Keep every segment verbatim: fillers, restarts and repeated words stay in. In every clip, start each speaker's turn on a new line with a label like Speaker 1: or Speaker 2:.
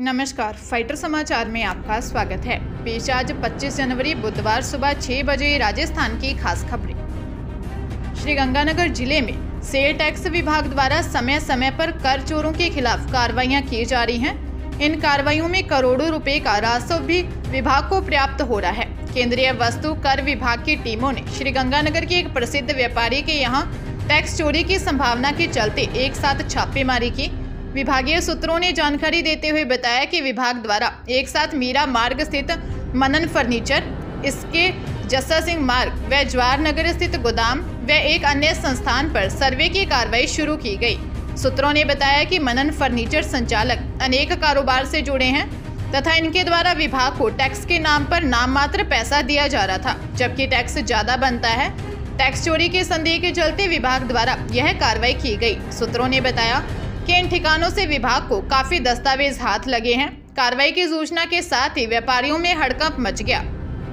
Speaker 1: नमस्कार, फाइटर समाचार में आपका स्वागत है। पेश आज पच्चीस जनवरी बुधवार सुबह छह बजे राजस्थान की खास खबरें। श्रीगंगानगर जिले में सेल टैक्स विभाग द्वारा समय समय पर कर चोरों के खिलाफ कार्रवाइयां की जा रही हैं। इन कार्रवाइयों में करोड़ों रुपए का राजस्व भी विभाग को प्राप्त हो रहा है। केंद्रीय वस्तु कर विभाग की टीमों ने श्रीगंगानगर के एक प्रसिद्ध व्यापारी के यहाँ टैक्स चोरी की संभावना के चलते एक साथ छापेमारी की। विभागीय सूत्रों ने जानकारी देते हुए बताया कि विभाग द्वारा एक साथ मीरा मार्ग स्थित मनन फर्नीचर, इसके जस्सा सिंह मार्ग व जवाहर नगर स्थित गोदाम व एक अन्य संस्थान पर सर्वे की कार्रवाई शुरू की गई। सूत्रों ने बताया कि मनन फर्नीचर संचालक अनेक कारोबार से जुड़े हैं तथा इनके द्वारा विभाग को टैक्स के नाम पर नाम मात्र पैसा दिया जा रहा था, जबकि टैक्स ज्यादा बनता है। टैक्स चोरी के संदेह के चलते विभाग द्वारा यह कार्रवाई की गई। सूत्रों ने बताया कि इन ठिकानों से विभाग को काफी दस्तावेज हाथ लगे हैं। कार्रवाई की सूचना के साथ ही व्यापारियों में हड़कंप मच गया।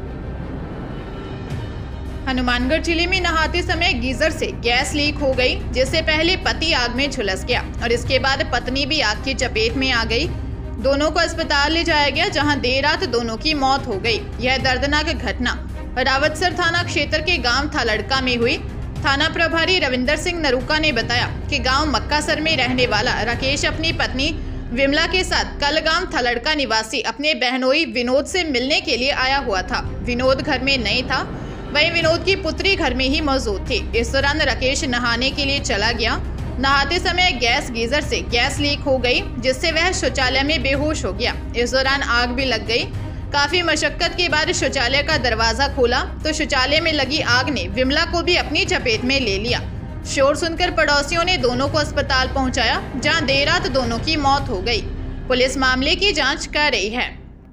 Speaker 1: हनुमानगढ़ जिले में नहाते समय गीजर से गैस लीक हो गई, जिससे पहले पति आग में झुलस गया और इसके बाद पत्नी भी आग की चपेट में आ गई। दोनों को अस्पताल ले जाया गया, जहां देर रात दोनों की मौत हो गई। यह दर्दनाक घटना रावतसर थाना क्षेत्र के गांव थालड़का में हुई। थाना प्रभारी रविंदर सिंह नरूका ने बताया कि गांव मक्कासर में रहने वाला राकेश अपनी पत्नी विमला के साथ कल गांव थलड़का निवासी अपने बहनोई विनोद से मिलने के लिए आया हुआ था। विनोद घर में नहीं था, वहीं विनोद की पुत्री घर में ही मौजूद थी। इस दौरान राकेश नहाने के लिए चला गया। नहाते समय गैस गीजर से गैस लीक हो गई, जिससे वह शौचालय में बेहोश हो गया। इस दौरान आग भी लग गई। काफी मशक्कत के बाद शौचालय का दरवाजा खोला तो शौचालय में लगी आग ने विमला को भी अपनी चपेट में ले लिया। शोर सुनकर पड़ोसियों ने दोनों को अस्पताल पहुंचाया, जहां देर रात दोनों की मौत हो गई। पुलिस मामले की जांच कर रही है।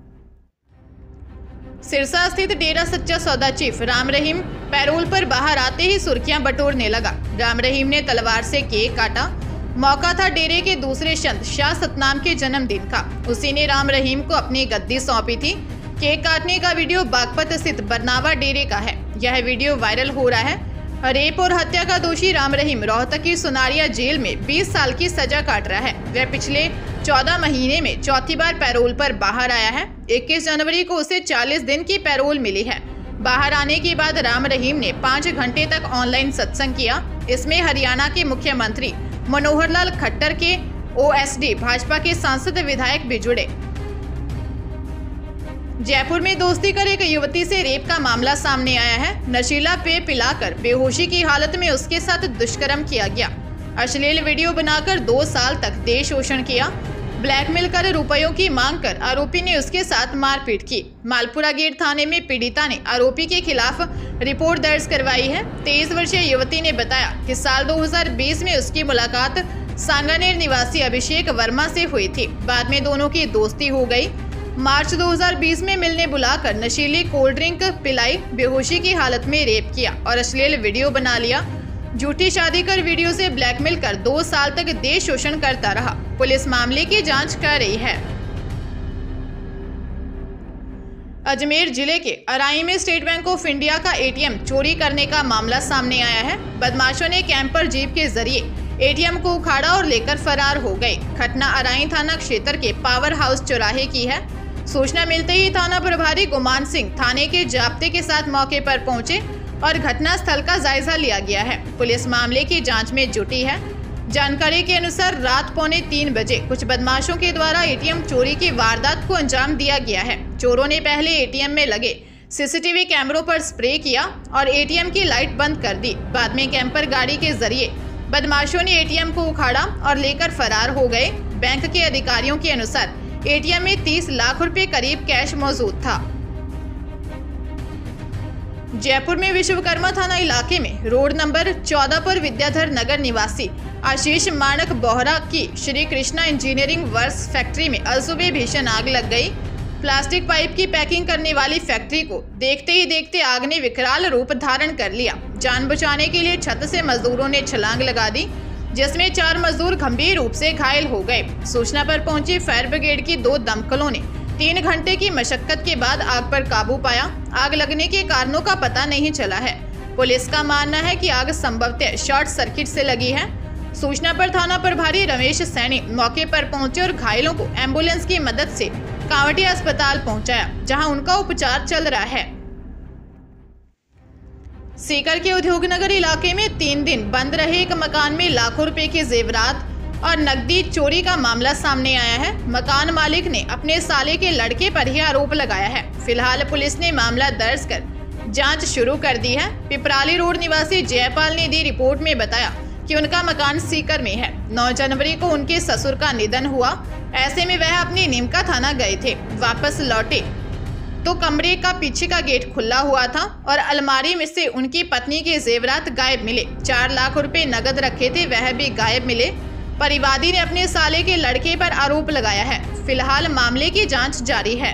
Speaker 1: सिरसा स्थित डेरा सच्चा सौदा चीफ राम रहीम पैरोल पर बाहर आते ही सुर्खियां बटोरने लगा। राम रहीम ने तलवार से केक काटा। मौका था डेरे के दूसरे संत शाह सतनाम के जन्मदिन का। उसी ने राम रहीम को अपनी गद्दी सौंपी थी। केक काटने का वीडियो बागपत स्थित बरनावा डेरे का है। यह वीडियो वायरल हो रहा है। रेप और हत्या का दोषी राम रहीम रोहतक की सुनारिया जेल में बीस साल की सजा काट रहा है। वह पिछले चौदह महीने में चौथी बार पैरोल पर बाहर आया है। इक्कीस जनवरी को उसे चालीस दिन की पैरोल मिली है। बाहर आने के बाद राम रहीम ने पाँच घंटे तक ऑनलाइन सत्संग किया। इसमें हरियाणा के मुख्यमंत्री मनोहर लाल खट्टर के ओएसडी, भाजपा के सांसद विधायक भी जुड़े। जयपुर में दोस्ती कर एक युवती से रेप का मामला सामने आया है। नशीला पेय पिलाकर बेहोशी की हालत में उसके साथ दुष्कर्म किया गया। अश्लील वीडियो बनाकर दो साल तक देह शोषण किया। ब्लैकमेल कर रुपयों की मांग कर आरोपी ने उसके साथ मारपीट की। मालपुरा गेट थाने में पीड़िता ने आरोपी के खिलाफ रिपोर्ट दर्ज करवाई है। तेईस वर्षीय युवती ने बताया कि साल दो हज़ार बीस में उसकी मुलाकात सांगानेर निवासी अभिषेक वर्मा से हुई थी। बाद में दोनों की दोस्ती हो गई। मार्च दो हज़ार बीस में मिलने बुलाकर नशीली कोल्ड ड्रिंक पिलाई, बेहोशी की हालत में रेप किया और अश्लील वीडियो बना लिया। झूठी शादी कर वीडियो से ब्लैकमेल कर दो साल तक देह शोषण करता रहा। पुलिस मामले की जांच कर रही है। अजमेर जिले के अराई में स्टेट बैंक ऑफ इंडिया का एटीएम चोरी करने का मामला सामने आया है। बदमाशों ने कैंपर जीप के जरिए एटीएम को उखाड़ा और लेकर फरार हो गए। घटना अराई थाना क्षेत्र के पावर हाउस चौराहे की है। सूचना मिलते ही थाना प्रभारी गुमान सिंह थाने के जाब्ते के साथ मौके पर पहुंचे और घटना स्थल का जायजा लिया गया है। पुलिस मामले की जांच में जुटी है। जानकारी के अनुसार रात पौने तीन बजे कुछ बदमाशों के द्वारा एटीएम चोरी की वारदात को अंजाम दिया गया है। चोरों ने पहले एटीएम में लगे सीसीटीवी कैमरों पर स्प्रे किया और एटीएम की लाइट बंद कर दी। बाद में कैंपर गाड़ी के जरिए बदमाशों ने एटीएम को उखाड़ा और लेकर फरार हो गए। बैंक के अधिकारियों के अनुसार एटीएम में तीस लाख रुपए करीब कैश मौजूद था। जयपुर में विश्वकर्मा थाना इलाके में रोड नंबर चौदह पर विद्याधर नगर निवासी आशीष मानक बोहरा की Shri Krishna engineering works factory में अलसुबह भीषण आग लग गई। प्लास्टिक पाइप की पैकिंग करने वाली फैक्ट्री को देखते ही देखते आग ने विकराल रूप धारण कर लिया। जान बचाने के लिए छत से मजदूरों ने छलांग लगा दी, जिसमें चार मजदूर गंभीर रूप से घायल हो गए। सूचना पर पहुंची फायर ब्रिगेड की दो दमकलों ने तीन घंटे की मशक्कत के बाद आग पर काबू पाया। आग लगने के कारणों का पता नहीं चला है। पुलिस का मानना है कि आग संभवतः शॉर्ट सर्किट से लगी है। सूचना पर थाना प्रभारी रमेश सैनी मौके पर पहुंचे और घायलों को एम्बुलेंस की मदद से कांवटिया अस्पताल पहुंचाया, जहां उनका उपचार चल रहा है। सीकर के उद्योगनगर इलाके में तीन दिन बंद रहे एक मकान में लाखों रुपए के जेवरात और नकदी चोरी का मामला सामने आया है। मकान मालिक ने अपने साले के लड़के पर ही आरोप लगाया है। फिलहाल पुलिस ने मामला दर्ज कर जांच शुरू कर दी है। पिपराली रोड निवासी जयपाल ने दी रिपोर्ट में बताया कि उनका मकान सीकर में है। नौ जनवरी को उनके ससुर का निधन हुआ। ऐसे में वह अपनी नीमका थाना गए थे। वापस लौटे तो कमरे का पीछे का गेट खुला हुआ था और अलमारी में से उनकी पत्नी के जेवरात गायब मिले। चार लाख रुपए नगद रखे थे, वह भी गायब मिले। परिवादी ने अपने साले के लड़के पर आरोप लगाया है। फिलहाल मामले की जांच जारी है।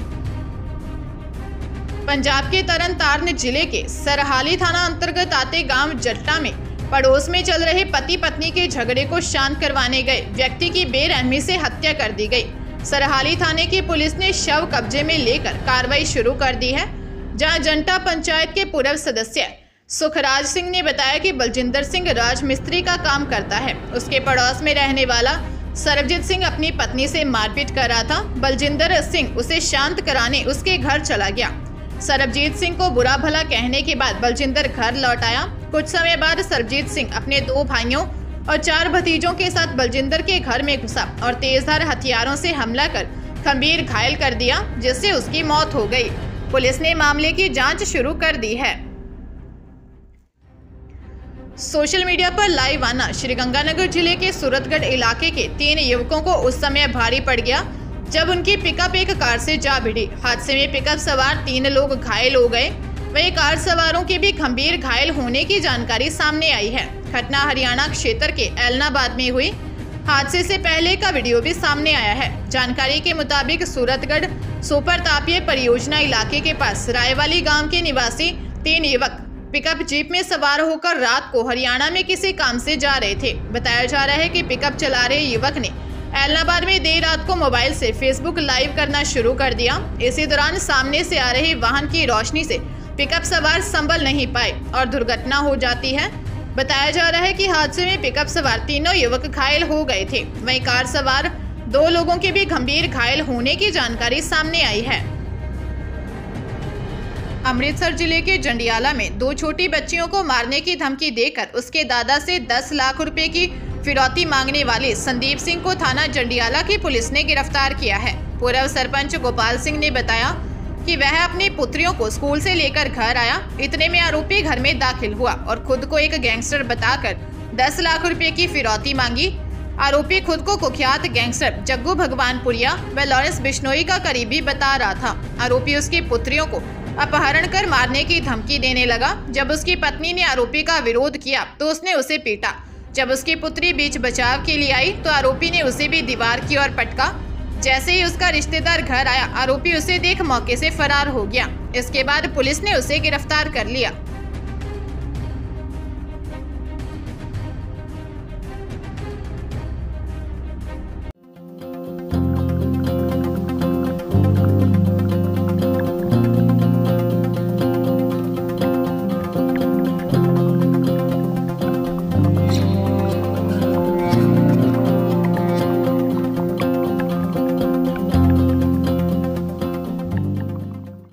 Speaker 1: पंजाब के तरनतारन जिले के सरहाली थाना अंतर्गत आते गांव जट्टा में पड़ोस में चल रहे पति पत्नी के झगड़े को शांत करवाने गए व्यक्ति की बेरहमी से हत्या कर दी गई। सरहाली थाने की पुलिस ने शव कब्जे में लेकर कार्रवाई शुरू कर दी है, जहां जंटा पंचायत के पूर्व सदस्य सुखराज सिंह ने बताया कि बलजिंदर सिंह राजमिस्त्री का काम करता है। उसके पड़ोस में रहने वाला सरबजीत सिंह अपनी पत्नी से मारपीट कर रहा था। बलजिंदर सिंह उसे शांत कराने उसके घर चला गया। सरबजीत सिंह को बुरा भला कहने के बाद बलजिंदर घर लौट आया। कुछ समय बाद सरबजीत सिंह अपने दो भाइयों और चार भतीजों के साथ बलजिंदर के घर में घुसा और तेजधार हथियारों से हमला कर गंभीर घायल कर दिया, जिससे उसकी मौत हो गई। पुलिस ने मामले की जांच शुरू कर दी है। सोशल मीडिया पर लाइव आना श्रीगंगानगर जिले के सूरतगढ़ इलाके के तीन युवकों को उस समय भारी पड़ गया जब उनकी पिकअप एक कार से जा भिड़ी। हादसे में पिकअप सवार तीन लोग घायल हो गए, वहीं कार सवारों के भी गंभीर घायल होने की जानकारी सामने आई है। घटना हरियाणा क्षेत्र के एलनाबाद में हुई। हादसे से पहले का वीडियो भी सामने आया है। जानकारी के मुताबिक सूरतगढ़ सुपर तापीय परियोजना इलाके के पास रायवाली गांव के निवासी तीन युवक पिकअप जीप में सवार होकर रात को हरियाणा में किसी काम से जा रहे थे। बताया जा रहा है कि पिकअप चला रहे युवक ने एलनाबाद में देर रात को मोबाइल से फेसबुक लाइव करना शुरू कर दिया। इसी दौरान सामने से आ रहे वाहन की रोशनी से पिकअप सवार संभल नहीं पाए और दुर्घटना हो जाती है। बताया जा रहा है कि हादसे में पिकअप सवार तीनों युवक घायल हो गए थे, वहीं कार सवार दो लोगों के भी गंभीर घायल होने की जानकारी सामने आई है। अमृतसर जिले के जंडियाला में दो छोटी बच्चियों को मारने की धमकी देकर उसके दादा से दस लाख रुपए की फिरौती मांगने वाले संदीप सिंह को थाना जंडियाला की पुलिस ने गिरफ्तार किया है। पूर्व सरपंच गोपाल सिंह ने बताया कि वह अपनी पुत्रियों को स्कूल से लेकर घर आया। इतने में आरोपी घर में दाखिल हुआ और खुद को एक गैंगस्टर बताकर दस लाख रुपए की फिरौती मांगी। आरोपी खुद को कुख्यात गैंगस्टर जग्गू भगवानपुरिया व लॉरेंस बिश्नोई का करीबी बता रहा था। आरोपी उसकी पुत्रियों को अपहरण कर मारने की धमकी देने लगा। जब उसकी पत्नी ने आरोपी का विरोध किया तो उसने उसे पीटा। जब उसकी पुत्री बीच बचाव के लिए आई तो आरोपी ने उसे भी दीवार की ओर पटका। जैसे ही उसका रिश्तेदार घर आया, आरोपी उसे देख मौके से फरार हो गया। इसके बाद पुलिस ने उसे गिरफ्तार कर लिया।